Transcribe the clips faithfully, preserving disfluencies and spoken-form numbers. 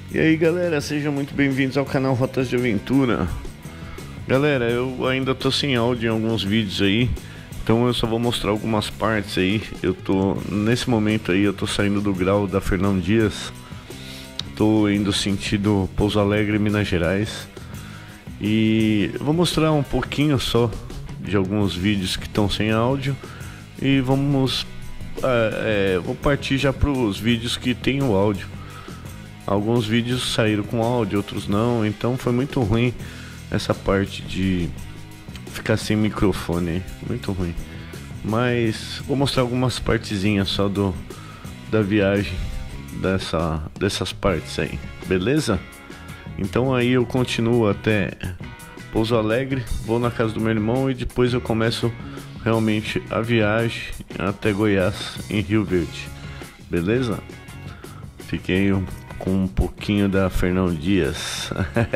E aí galera, sejam muito bem-vindos ao canal Rotas de Aventura. Galera, eu ainda tô sem áudio em alguns vídeos aí, então eu só vou mostrar algumas partes aí. Eu tô, nesse momento aí, eu tô saindo do grau da Fernão Dias. Tô indo sentido Pouso Alegre, Minas Gerais. E vou mostrar um pouquinho só de alguns vídeos que estão sem áudio. E vamos, é, é, vou partir já para os vídeos que tem o áudio. Alguns vídeos saíram com áudio, outros não, então foi muito ruim essa parte de ficar sem microfone, muito ruim. Mas vou mostrar algumas partezinhas só do da viagem dessa dessas partes aí, beleza? Então aí eu continuo até Pouso Alegre, vou na casa do meu irmão e depois eu começo realmente a viagem até Goiás, em Rio Verde, beleza? Fiquei um com um pouquinho da Fernão Dias.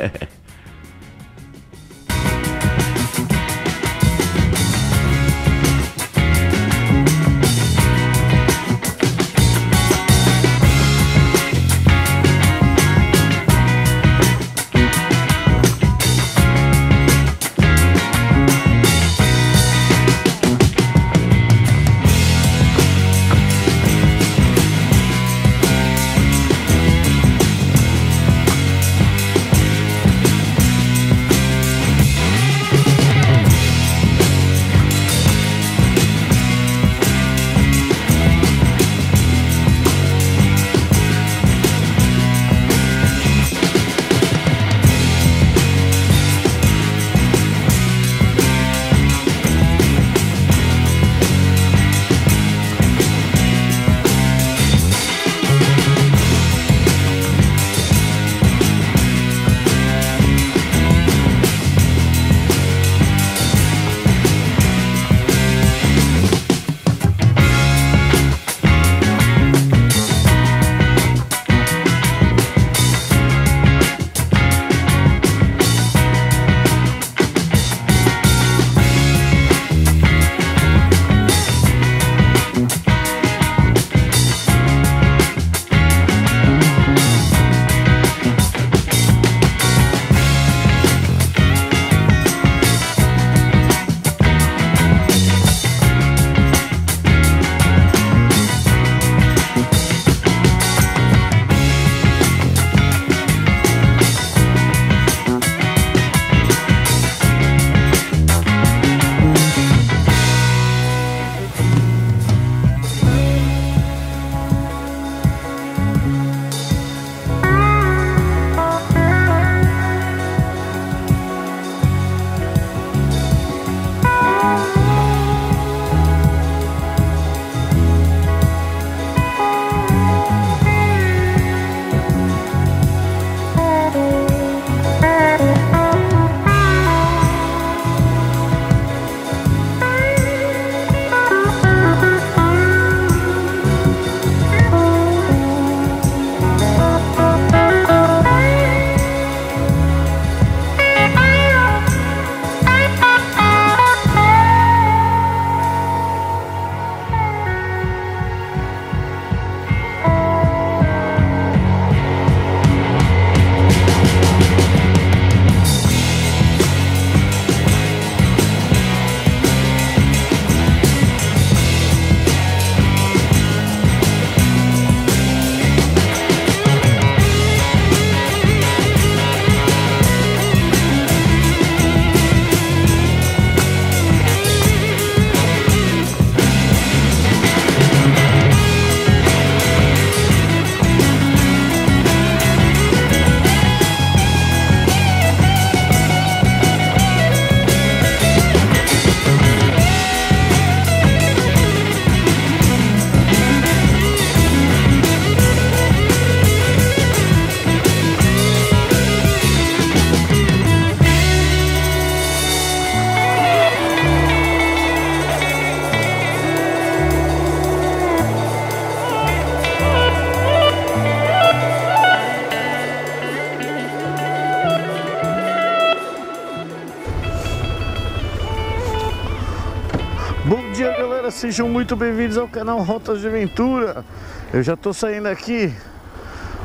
Bom dia galera, sejam muito bem-vindos ao canal Rotas de Aventura. Eu já tô saindo aqui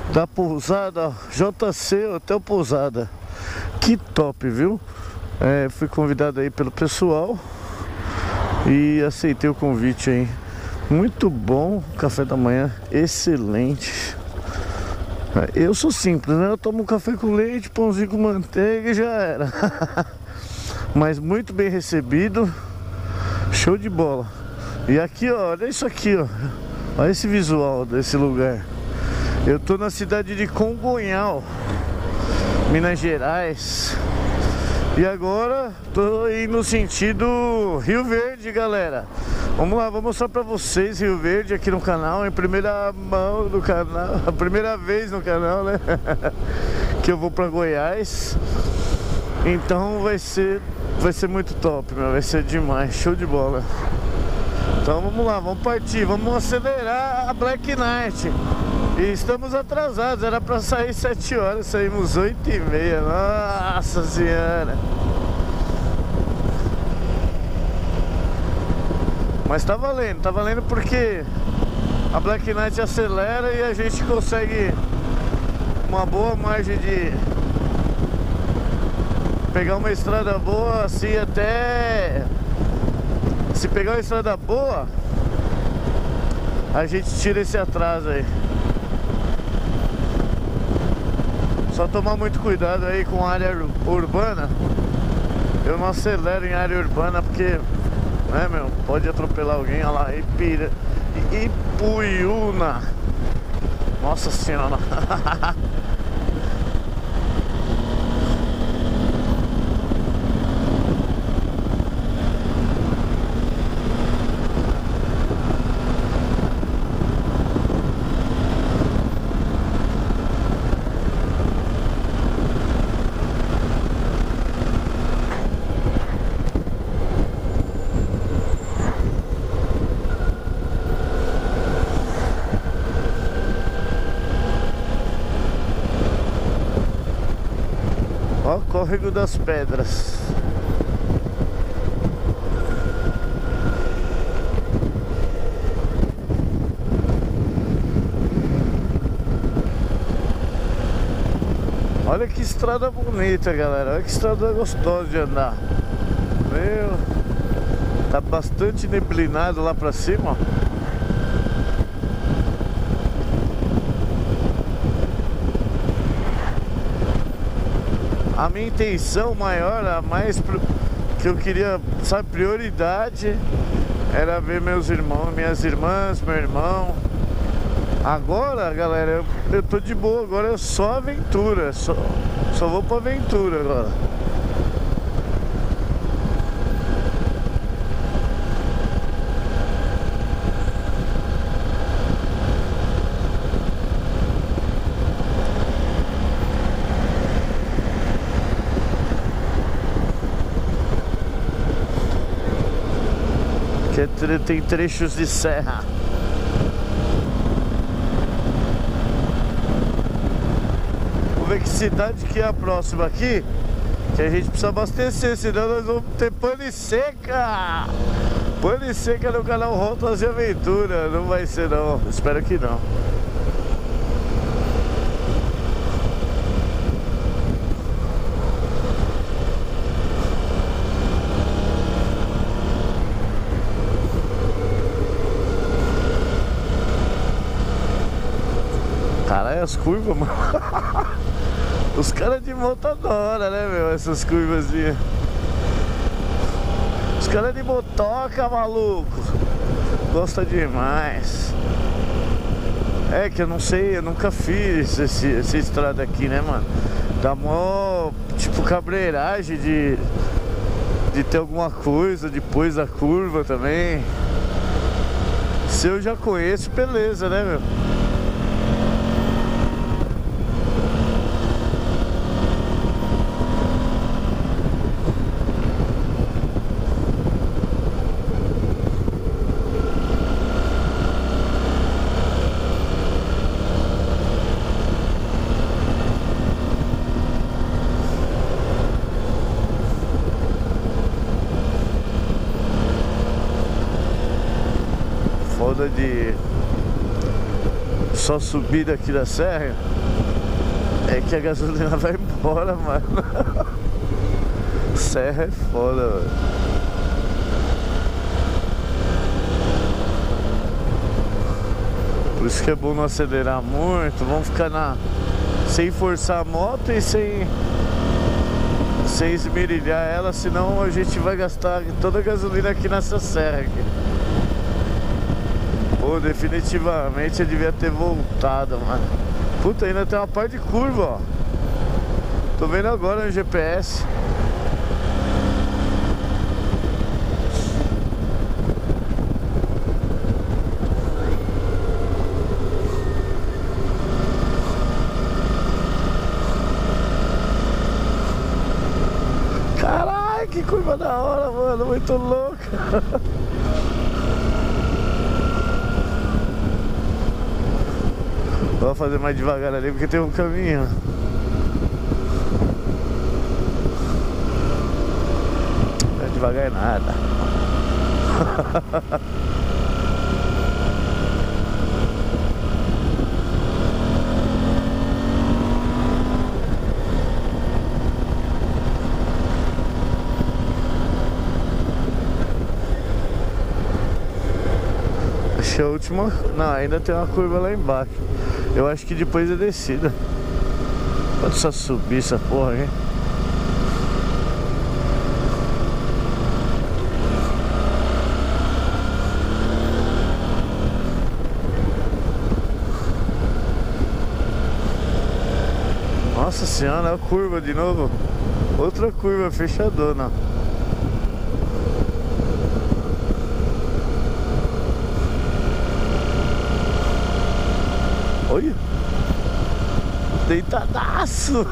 da pousada, ó, J C Hotel Pousada. Que top, viu? É, fui convidado aí pelo pessoal e aceitei o convite aí. Muito bom, café da manhã, excelente. Eu sou simples, né? Eu tomo café com leite, pãozinho com manteiga e já era. Mas muito bem recebido. Show de bola. E aqui, ó, olha isso aqui, ó. Olha esse visual desse lugar. Eu tô na cidade de Congonhal, Minas Gerais. E agora tô indo no sentido Rio Verde, galera. Vamos lá, vou mostrar pra vocês Rio Verde aqui no canal, em primeira mão do canal, a primeira vez no canal, né? Que eu vou pra Goiás. Então vai ser, vai ser muito top, meu, vai ser demais, show de bola. Então vamos lá, vamos partir, vamos acelerar a Black Night. E estamos atrasados, era pra sair sete horas, saímos oito e meia, nossa senhora. Mas tá valendo, tá valendo porque a Black Night acelera e a gente consegue uma boa margem de pegar uma estrada boa assim até... Se pegar uma estrada boa, a gente tira esse atraso aí. Só tomar muito cuidado aí com a área urbana. Eu não acelero em área urbana porque... É, meu, pode atropelar alguém, olha lá, Ipira, Ipuiuna. Nossa senhora. Ó, Córrego das Pedras. Olha que estrada bonita, galera. Olha que estrada gostosa de andar. Meu, tá bastante neblinado lá pra cima, ó. A minha intenção maior, a mais que eu queria, sabe, prioridade era ver meus irmãos, minhas irmãs, meu irmão. Agora, galera, eu, eu tô de boa, agora é só aventura, só, só vou pra aventura agora. Que tem trechos de serra. Vamos ver que cidade que é a próxima aqui, que a gente precisa abastecer, senão nós vamos ter pane seca. Pane seca no canal Rotas de Aventura. Não vai ser não, espero que não. Caralho, as curvas, mano. Os caras de moto adoram, né, meu? Essas curvazinhas. Os caras de motoca, maluco. Gosta demais. É que eu não sei, eu nunca fiz esse, essa estrada aqui, né, mano? Dá mó, tipo, cabreiragem de, de ter alguma coisa depois da curva também. Se eu já conheço, beleza, né, meu? só subida aqui da serra é que a gasolina vai embora, mano. Serra é foda, velho. Por isso que é bom não acelerar muito. Vamos ficar na... sem forçar a moto e sem... sem esmerilhar ela, senão a gente vai gastar toda a gasolina aqui nessa serra aqui. Pô, definitivamente eu devia ter voltado, mano. Puta, ainda tem uma parte de curva, ó. Tô vendo agora no G P S. Caralho, que curva da hora, mano. Muito louca. Vou fazer mais devagar ali porque tem um caminho. Não é devagar nada. Acho que a última... Não, ainda tem uma curva lá embaixo. Eu acho que depois é descida. Pode só subir essa porra aí. Nossa senhora, a curva de novo. Outra curva fechadona. Olha, deitadaço.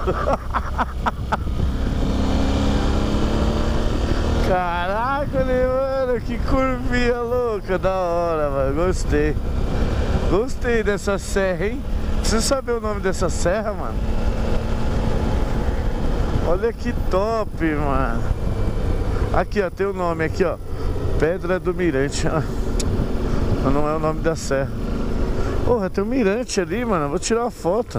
Caraca, mano, que curvinha louca, da hora, mano. Gostei. Gostei dessa serra, hein? Preciso saber o nome dessa serra, mano. Olha que top, mano. Aqui, ó, tem o nome aqui, ó. Pedra do Mirante. Mas não é o nome da serra. Porra, tem um mirante ali, mano. Vou tirar uma foto.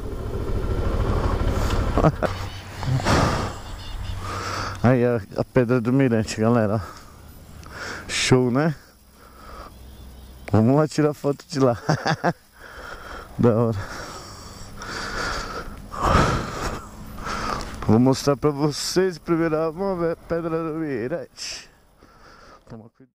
Aí a, a pedra do mirante, galera. Show, né? Vamos lá tirar foto de lá. Da hora. Vou mostrar pra vocês primeiro a pedra do mirante. Toma cuidado.